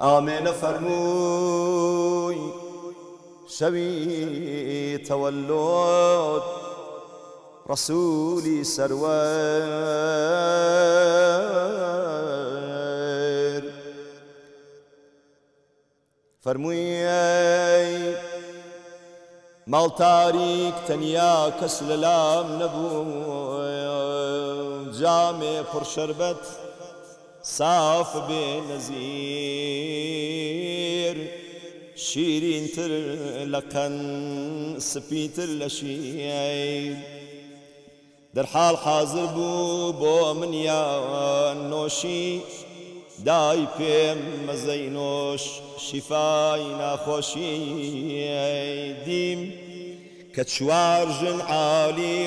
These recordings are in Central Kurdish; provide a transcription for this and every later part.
آمين فرموي شوي تولد رسولي سرور فرموي مال تاریک تنیا کس للام نبو جامع پر شربت صاف بنزير شيرين تر لقن سبيتر لشيء در حال حاضر بو من يا نوشي داي بيم مزينوش شفاي ناخوشي ديم كتشوارجن عالي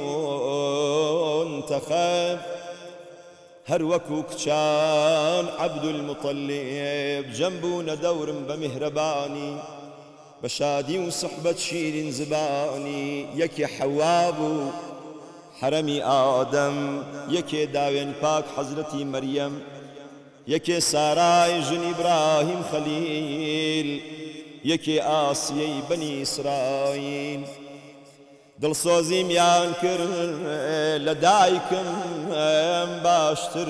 ومنتخب هر وكو كان عبد المطلب جنبونا دور بمهرباني بشادي وصحبة شيرين زباني يكي حوابو حرمي آدم يكي داوين باك حضرتي مريم يكي ساراي جن إبراهيم خليل يكي آسيي بني إسرائيل دل صوزيم يانكر لدايكم باشتر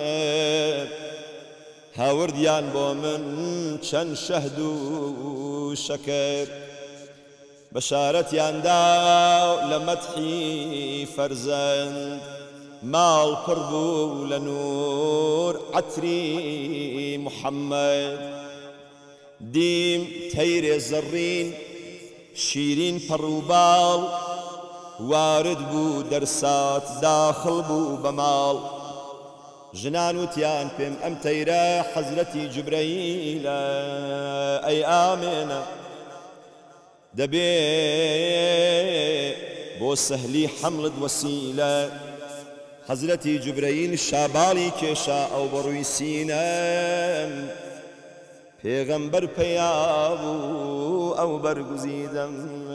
هاورد يان بومن چن شهدو شكر بشارت يان داو لمدحي فرزند مال قربو لنور عتري محمد ديم تير زرين شيرين پروبال وارد بو درسات داخل بو بمال جنان وتيان بهم ام تيرا حضرتي جبريل اي آمنة دبي بو سهلي حملد وسيلة حضرتي جبريل شابالي كيشا او بروي سينام پیغمبر پیابو او برگزیدم